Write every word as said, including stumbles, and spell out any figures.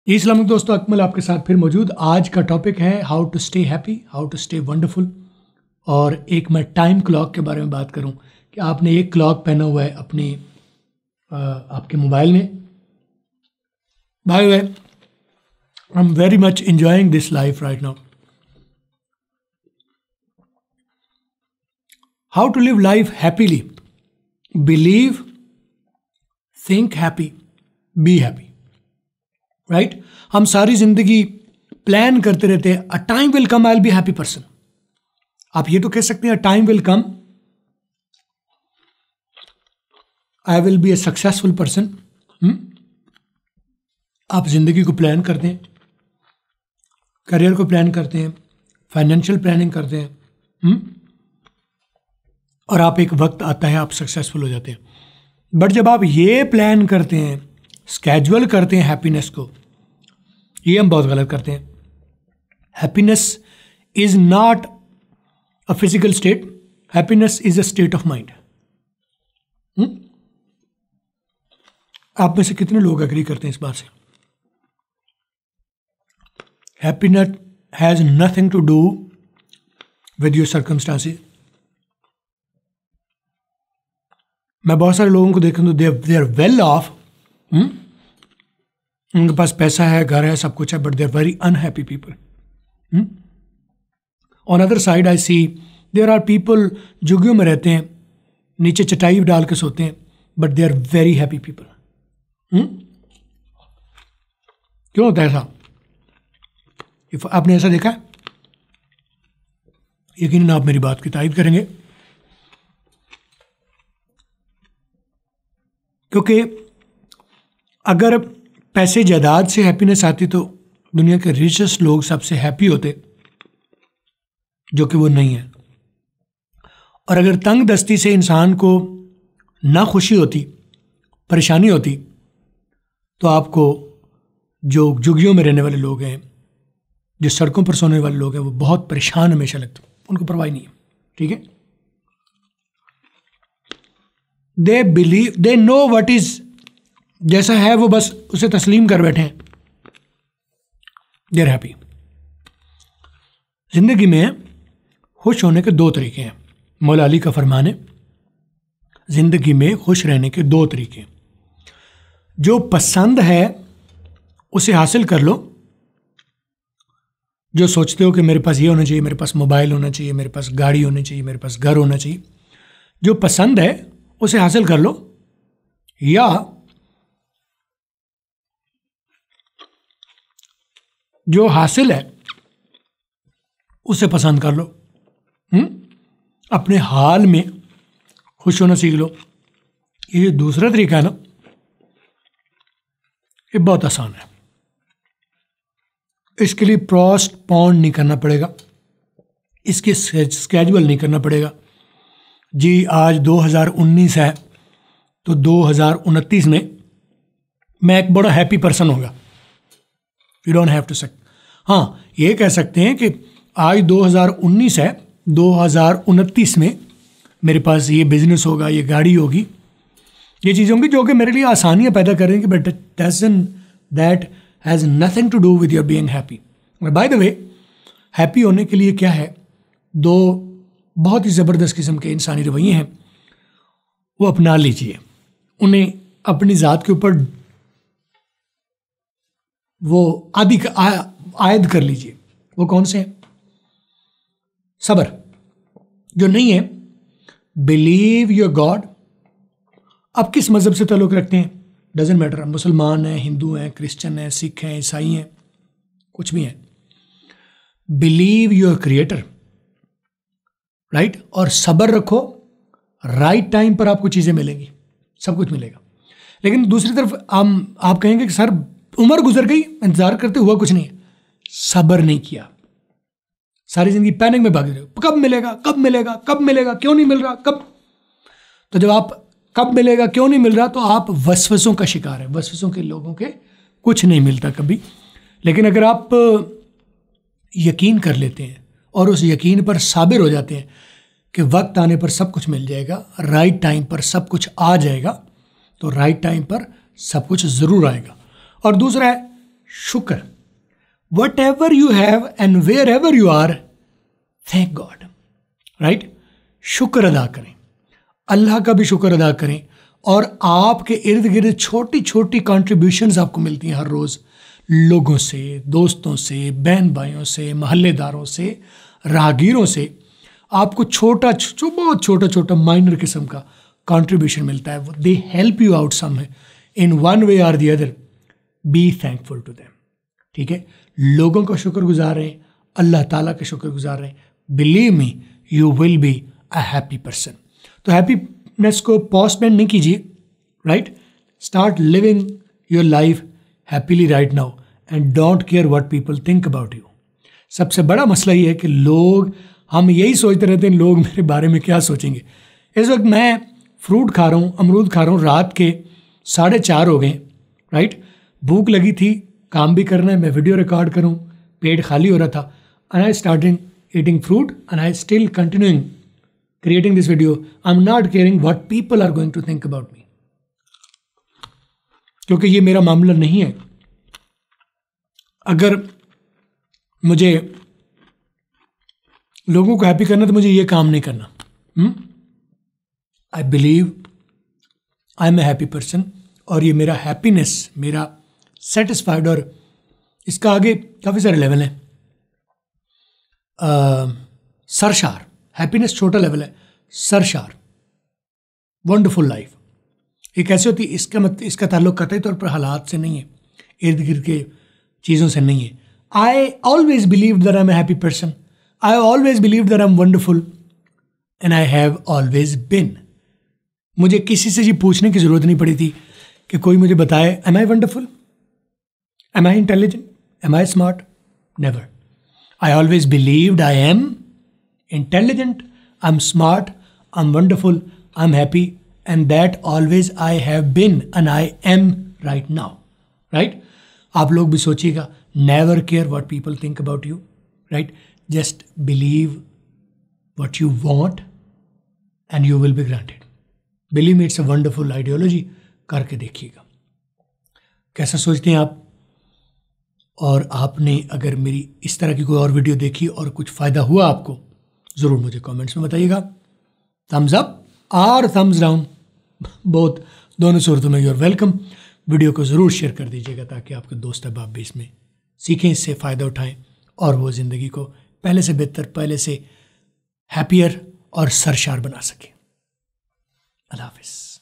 Islamic दोस्तों, अकमल आपके साथ फिर मौजूद। आज का टॉपिक है how to stay happy, how to stay wonderful. और एक मैं टाइम क्लॉक के बारे में बात करूं कि आपने एक क्लॉक पहना हुआ है अपनी आ, आपके मोबाइल में। By the way, I am very much enjoying this life right now. How to live life happily, believe, think happy, be happy. Right right? हम सारी जिंदगी प्लान करते रहते हैं, a time will come I will be happy person. आप ये तो कह सकते हैं, a time will come I will be a successful person. आप जिंदगी को प्लान करते हैं, करियर को प्लान करते हैं, फाइनेंशियल प्लानिंग करते हैं, हुँ? और आप एक वक्त आता है आप सक्सेसफुल हो जाते हैं। बट जब आप ये प्लान करते हैं, स्केड्यूल करते हैं हैप्पीनेस को, ये हम बहुत गलत करते हैं। Happiness is not a physical state, happiness is a state of mind. आप में से कितने लोग एग्री करते हैं इस बात से? Happiness has nothing to do with your circumstances. मैं बहुत सारे लोगों को देखूं तो they they are well off, उनके पास पैसा है, घर है, सब कुछ है, but they are very unhappy people. On other side I see there are people झुग्गियों में रहते हैं, नीचे चटाई डाल के सोते हैं, but they are very happy people. क्यों होता है ऐसा? आपने ऐसा देखा है? यकीनन आप मेरी बात की तारीफ करेंगे, क्योंकि अगर पैसे जायदाद से हैप्पीनेस आती तो दुनिया के रिचेस्ट लोग सबसे हैप्पी होते, जो कि वो नहीं है। और अगर तंग दस्ती से इंसान को ना खुशी होती, परेशानी होती, तो आपको जो झुग्गियों में रहने वाले लोग हैं, जो सड़कों पर सोने वाले लोग हैं, वो बहुत परेशान हमेशा लगते, उनको परवाह नहीं है। ठीक है? They believe, they know what is, जैसा है वो बस उसे तस्लीम कर बैठे हैं। They are happy. जिंदगी में खुश होने के दो तरीके हैं। मौला अली का फरमान है, जिंदगी में खुश रहने के दो तरीके। जो पसंद है उसे हासिल कर लो। जो सोचते हो कि मेरे पास ये होना चाहिए, मेरे पास मोबाइल होना चाहिए, मेरे पास गाड़ी होनी चाहिए, मेरे पास घर होना चाहिए, जो पसंद है उसे हासिल कर लो। या जो हासिल है उसे पसंद कर लो। हुँ? अपने हाल में खुश होना सीख लो। ये दूसरा तरीका है ना, ये बहुत आसान है। इसके लिए पोस्ट पोन नहीं करना पड़ेगा, इसके स्केड्यूल नहीं करना पड़ेगा। जी आज दो हज़ार उन्नीस है तो दो हज़ार उनतीस में मैं एक बड़ा हैप्पी पर्सन होगा। You don't have to say. हाँ, ये कह सकते हैं कि आज दो हज़ार उन्नीस है, दो हज़ार उनतीस में मेरे पास ये बिजनेस होगा, ये गाड़ी होगी, ये चीज़ें होंगी जो कि मेरे लिए आसानियाँ पैदा करेंगी, but doesn't that has nothing to do with your being happy. By the way, happy होने के लिए क्या है, दो बहुत ही ज़बरदस्त किस्म के इंसानी रवैये हैं, वो अपना लीजिए, उन्हें अपनी ज़ात के ऊपर वो आदि आयद कर लीजिए। वो कौन से हैं? सब्र। जो नहीं है, बिलीव योर गॉड। अब किस मज़हब से ताल्लुक़ रखते हैं, डजेंट मैटर, मुसलमान हैं, हिंदू हैं, क्रिश्चियन हैं, सिख हैं, ईसाई हैं, कुछ भी हैं। Believe your creator, right. और सब्र रखो, राइट टाइम पर आपको चीज़ें मिलेंगी, सब कुछ मिलेगा। लेकिन दूसरी तरफ हम आप कहेंगे कि सर उम्र गुजर गई, इंतजार करते हुआ कुछ नहीं है, सब्र नहीं किया, सारी जिंदगी पैनिक में भाग रहे हो, कब मिलेगा, कब मिलेगा, कब मिलेगा, क्यों नहीं मिल रहा, कब। तो जब आप कब मिलेगा, क्यों नहीं मिल रहा, तो आप वसवसों का शिकार है। वसवसों के लोगों के कुछ नहीं मिलता कभी। लेकिन अगर आप यकीन कर लेते हैं और उस यकीन पर साबिर हो जाते हैं कि वक्त आने पर सब कुछ मिल जाएगा, राइट टाइम पर सब कुछ आ जाएगा, तो राइट टाइम पर सब कुछ ज़रूर आएगा। और दूसरा है शुक्र. Whatever you have and wherever you are, thank God. Right, शुक्र अदा करें, अल्लाह का भी शुक्र अदा करें. और आपके इर्द गिर्द छोटी छोटी कॉन्ट्रीब्यूशंस आपको मिलती हैं हर रोज़, लोगों से, दोस्तों से, बहन भाइयों से, महल्लेदारों से, राहगीरों से. आपको छोटा जो बहुत छोटा छोटा माइनर किस्म का कंट्रीब्यूशन मिलता है. They help you out some in one way और the other. Be thankful to them. ठीक है, लोगों का शुक्रगुजार रहें, अल्लाह ताला का शुक्रगुजार रहें. Believe me, you will be a happy person. तो हैप्पीनेस को पोस्टपोन नहीं कीजिए. Right, start living your life happily right now and don't care what people think about you. सबसे बड़ा मसला ये है कि लोग, हम यही सोचते रहते हैं लोग मेरे बारे में क्या सोचेंगे. इस वक्त मैं फ्रूट खा रहा हूँ, अमरूद खा रहा हूँ, रात के साढ़े चार हो गए. राइट, भूख लगी थी, काम भी करना है, मैं वीडियो रिकॉर्ड करूँ, पेट खाली हो रहा था. And I starting eating fruit and I still continuing creating this video. I'm not caring what people are going to think about me, क्योंकि ये मेरा मामला नहीं है. अगर मुझे लोगों को हैप्पी करना तो मुझे ये काम नहीं करना. I believe I am a happy person, और ये मेरा हैप्पीनेस, मेरा सेटिस्फाइड, और इसका आगे काफ़ी सारे लेवल हैं. सरशार हैप्पीनेस छोटा लेवल है, सरशार वंडरफुल लाइफ एक ऐसी होती है. इसका मत इसका ताल्लुक कतई तौर पर हालात से नहीं है, इर्द गिर्द के चीज़ों से नहीं है. I always believe that I am a happy person. I always believe that I am wonderful and I have always been. मुझे किसी से ये पूछने की ज़रूरत नहीं पड़ी थी कि कोई मुझे बताए am I wonderful, am I intelligent, am I smart. Never. I always believed I am intelligent, I'm smart, I'm wonderful, I'm happy, and that always I have been and I am right now. Right? आप लोग भी सोचिएगा, never care what people think about you. Right? Just believe what you want and you will be granted. Believe me, it's a wonderful ideology. करके देखिएगा कैसा सोचते हैं आप. और आपने अगर मेरी इस तरह की कोई और वीडियो देखी और कुछ फ़ायदा हुआ आपको, ज़रूर मुझे कमेंट्स में बताइएगा. थम्स अप और थम्स डाउन, बोथ, दोनों सूरतों में यूर वेलकम. वीडियो को ज़रूर शेयर कर दीजिएगा ताकि आपके दोस्त अहबाब भी इसमें सीखें, इससे फ़ायदा उठाएं और वो ज़िंदगी को पहले से बेहतर, पहले से हैप्पियर और सरशार बना सकें. अल्लाह हाफ़िज़.